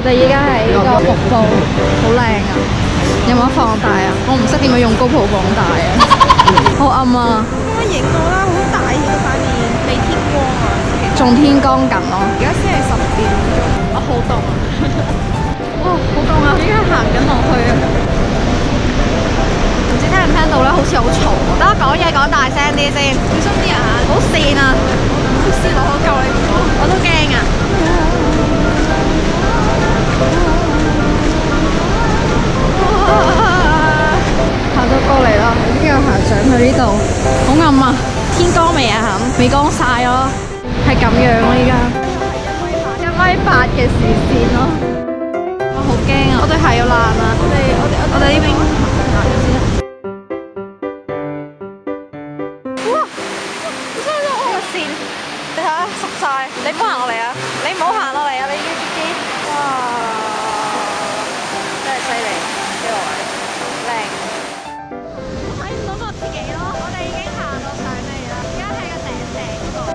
哋依家喺個瀑布，好靚啊！有冇放大啊？我唔識點樣用GoPro放大啊，好暗啊！ 我影到啦，好大嘅塊面，未天光啊， 仲天光緊咯。 而家先係10點鐘，我好凍啊！ 哇，好凍啊！依家行緊落去啊！唔知聽唔聽到咧？好似好嘈啊！等我講嘢講大聲啲先， 小心啲啊！ 好跣啊！ 好跣我救你唔到， 我都驚啊！行到過嚟啦，已經有行上去呢度，好暗啊！天光未啊？肯未光晒咯，係咁樣咯，依家1米8嘅視線咯，我好驚啊！我對鞋要爛啊！我哋呢邊行咗先啦。哇！你聽到我個線？你睇下濕晒，你唔好行落嚟啊！你唔好行落嚟啊！你呢啲哇，真係犀利，呢個位靚。睇唔到我自己咯，我哋已經行到上嚟啦，而家喺個頂嗰度。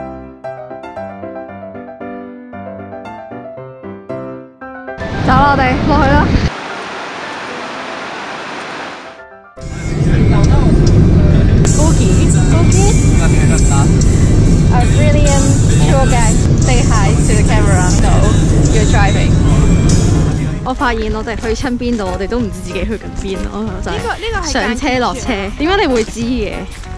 走啦，我哋落去啦。A brilliant tour guide. Say hi to the camera. So you're driving. 我發現我哋去親邊度，我哋都唔知自己去緊邊咯，就係上車落車。點解你會知嘅？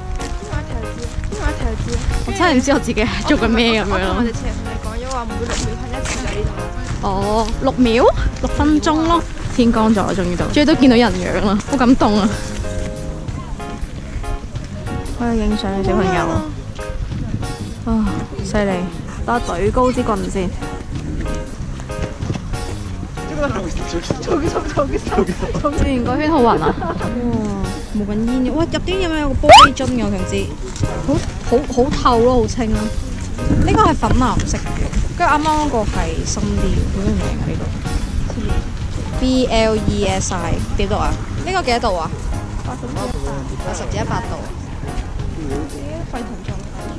我真係唔知我自己係做緊咩咁樣咯。 我哋前日同你講咗話，每6秒係1次喺呢度。 哦，6秒，6分鐘咯。天光咗，終於到，終於都見到人樣啦，好感動啊！我有影相嘅小朋友，啊，犀利！等我舉高支棍先。轉個圈好暈啊！哇，冇緊煙嘅，哇！入邊有冇個玻璃樽嘅？我想知，好透咯，好清咯。呢個係粉藍色嘅，跟住啱啱嗰個係深啲嘅，好名啊呢個。BLESI 點讀啊？呢個幾多度啊？80至100度。 沸騰狀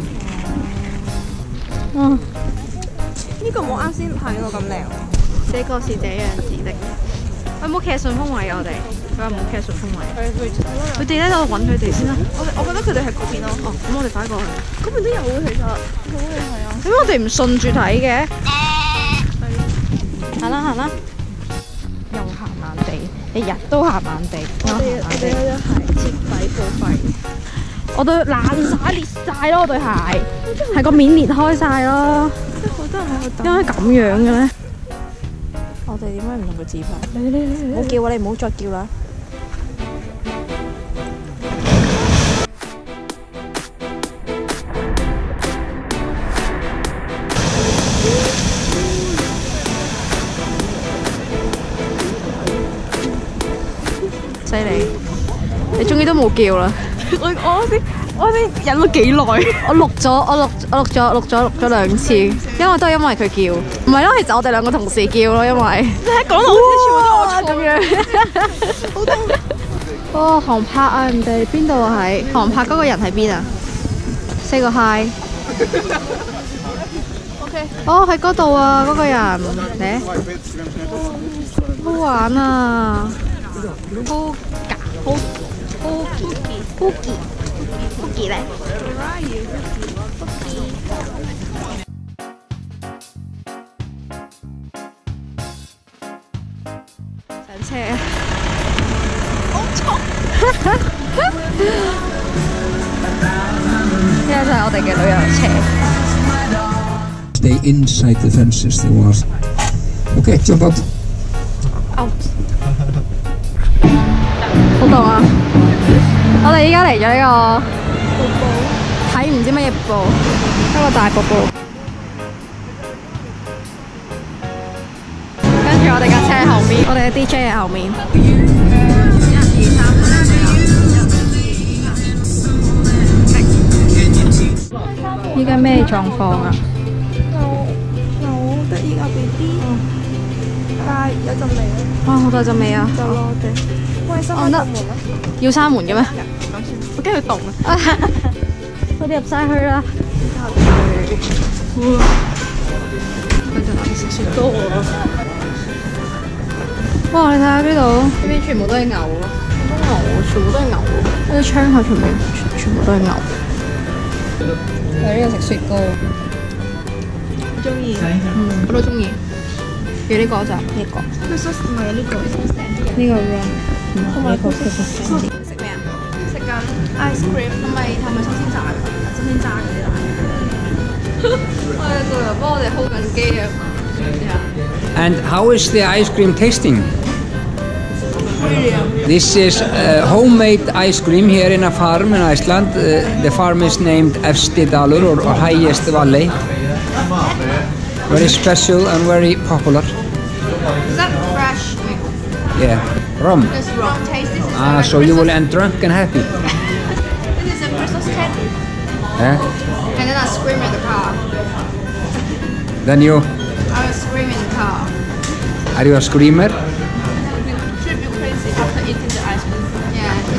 態。 哇！ 呢個冇啱先睇過咁靚。 這個是這樣子的。有冇騎順風位啊？我哋佢話冇騎順風位。佢哋咧，我揾佢哋先啦。 我覺得佢哋喺嗰邊咯。 哦，咁我哋快過去。 嗰邊都有嘅，其實。好嘅，係啊。 點解我哋唔順住睇嘅？行啦行啦。又行慢地，日日都行慢地。 我哋嗰對鞋徹底報廢。 我對爛晒裂晒咯，我對鞋係個面裂開晒咯。 即係好多人喺度等。 點解咁樣嘅咧？我哋點解唔同佢自拍？你，唔好叫啊！你唔好再叫啦。犀利！你終於都冇叫啦。我哋忍咗幾耐？我錄咗2次，因為都係因為佢叫，唔係咯，其實我哋2個同時叫咯，因為你喺講到好似全部都我錯咁樣。好痛！哦，航拍啊，人哋邊度啊？喺航拍嗰個人喺邊啊 ？Say 個 hi。OK。哦，喺嗰度啊，嗰個人嚟。好玩啊！Cookie 咧，上車，好重。呢個就係我哋嘅旅遊車。 Stay inside the fences. There was. Okay, jump out. Out。好凍啊！我哋依家嚟咗呢個瀑布，睇唔知乜嘢瀑布，一個大瀑布。跟住我哋架車喺後面，我哋嘅 DJ 喺後面。依家咩狀況啊？ 有得意個 BB， 但係有陣味啊！ 哇，好大陣味啊！ 就攞我哋。喂，閂門啦！ 要閂門嘅咩？ 我驚佢凍啊！ 我哋入晒去啦。哇！佢就難食雪糕喎。 哇！你睇下呢度，呢邊全部都係牛咯，好多牛，全部都係牛喎。呢啲窗口全部都係牛。喺呢度食雪糕， 中意。 我都中意。要呢個就呢個。 佢 sauce 唔係呢個。 呢個 rum， 同埋佢食咩啊？食緊 ice cream， 係咪新鮮炸嘅？新鮮炸嗰啲啦。 我哋導遊幫我哋 hold 緊機啊！ And how is the ice cream tasting? This is homemade ice cream here in a farm in Iceland. The farm is named Efstidalur or highest valley. Very special and very popular. Is that fresh milk? Yeah, rum. This rum taste. This is Ah, so you will end drunk and happy. This is a Christmas candy. Yeah? And then I scream in the car. Then you, I was screaming in the car. are you a screamer? Should be crazy after eating the ice cream. Yeah.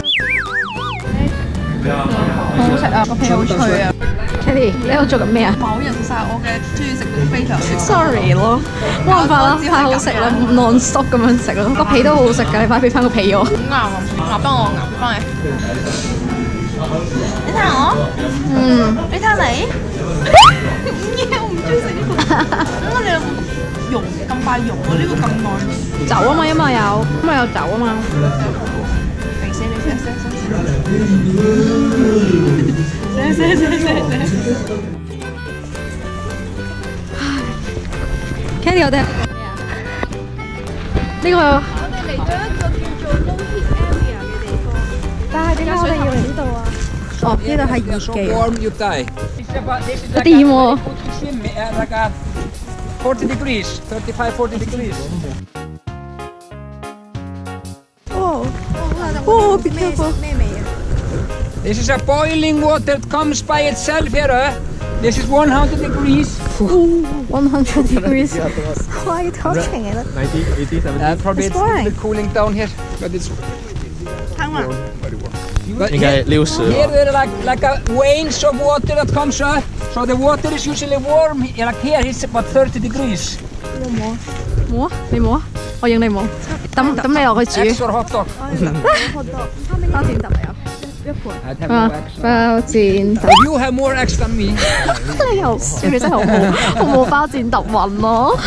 好好食啊！個皮好脆啊 ！Kelly， 你喺度做緊咩啊？ 飽人晒我嘅中意食嗰啲飛頭。 Sorry 咯，冇辦法啦，太好食啦 ，non stop 咁樣食咯，個皮都好好食㗎，你快俾翻個皮我。 好硬啊！咬翻我，咬翻你。你睇下我，你睇下你。我唔中意食呢個。點解你有溶咁快溶啊？呢個咁耐。 酒啊嘛，因為有酒啊嘛。 肥死你！死！ Kelly， 我哋呢個。 我哋嚟咗一個叫做 Low Heat Area 嘅地方。 但係點解我哋要嚟呢度啊？哦，呢度係熱 So 嘅。 warm you die. 掂喎。 Like 40 degrees, 35, 40 degrees. Oh, be careful. 咩味啊？ This is a boiling water that comes by itself here. This is 100 degrees. 100 degrees. Why are you touching it? 90, 80, 70. Probably It's it's a boring. bit cooling down here, but it's. 汤嘛？ But 应该60 here 吧。 there are like a veins of water that comes up. So the water is usually warm. Like here, it's about 30 degrees. 冇啊？你冇啊？我影你冇。抌你落去煮。 Extra hot dog. 包剪揼啊！ I'd have no eggs. 包剪揼。 You have more eggs than me. 你又笑，你真係好好，我冇包剪揼運咯。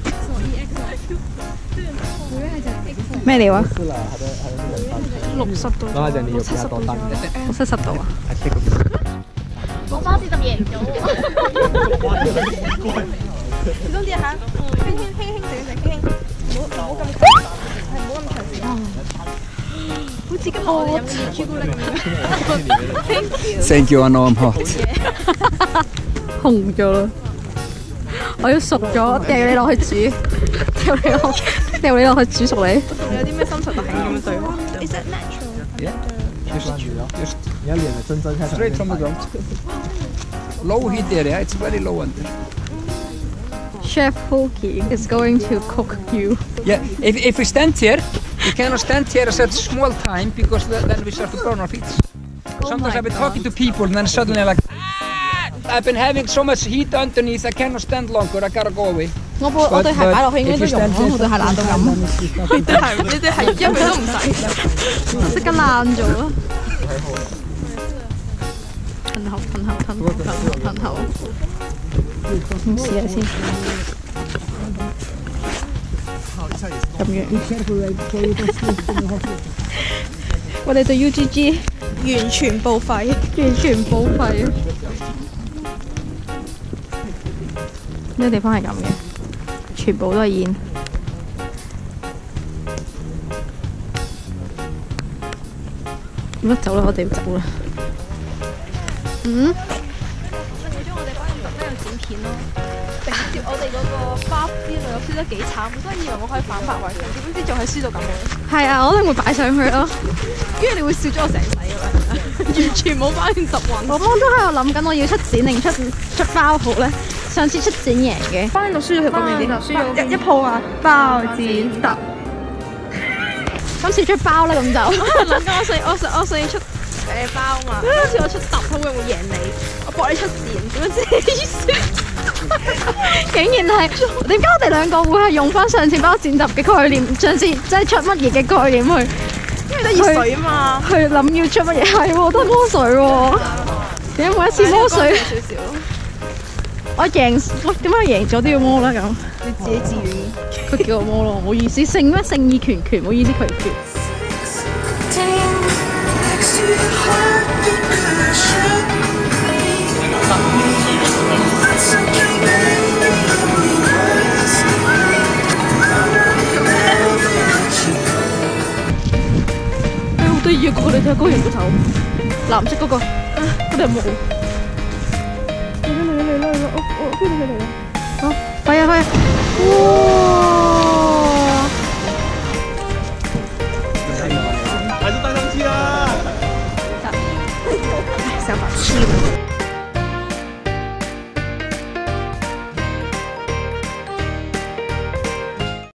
咩料啊？60度， 然后讲你有比较多蛋， 70度啊！ 我包子咁贏咗喎。小心啲嚇，輕整，唔好咁長，係唔好咁長時間。好似今日我哋飲嘅朱古力咁。 Thank you, I know I'm hot. 紅咗啦！我要熟咗，掉你落去煮，掉你落去煮熟你。 有啲咩深層特性咁樣對話 ？Is that natural? Yeah. Just 你要脸的真正开始。 straight from the ground. Low heat area. It's very low under. Chef Hoki is going to cook you. Yeah. If we stand here, we cannot stand here at such small time because then we start to burn our feet. Sometimes I've been talking to people and then suddenly like, I've been having so much heat underneath, I cannot stand longer. I gotta go away. 我對鞋擺落去應該都溶咯，我對鞋爛到咁。 你對鞋一秒都唔使。 即刻爛咗咯！噴口，咁試下先。咁樣。我哋對 UGG 完全報廢。 完全報廢。呢個地方係咁嘅，全部都係煙。咁走啦，我哋要走啦。 其中我哋班人特登有剪片咯，直接我哋嗰個巴之旅，我輸得幾慘，本身以為我可以反敗為勝，點知仲係輸到咁樣。 係啊，我一定會擺上去咯。 跟住你會笑咗我成世㗎啦，完全冇擺亂十運。 我都喺度諗緊，我要出剪定出包好咧。上次出剪贏嘅， 翻喺度輸咗條邊啲，輸咗一鋪啊包剪揼。 今次出包啦，咁就諗緊我想要出包嘛，今次我出揼，會唔會贏你？我搏你出剪，點樣知你輸？ 竟然係點解我哋兩個會係用翻上次包剪揼嘅概念，上次即係出乜嘢嘅概念去？ 因為得熱水啊嘛。 去諗要出乜嘢係喎，都係魔水喎。點解每一次魔水？ 少少。 我贏，喂點解贏咗都要魔啦咁？ 你自己自願。 佢叫我魔咯，唔好意思，勝咩勝意拳拳，唔好意思，佢拳。好得意啊！佢哋睇下高人個頭，藍色嗰個，嗰條毛。嚟啦！哦，邊度嚟啦？好，快啊！哇！ 还是带上去啊！ 小把戏。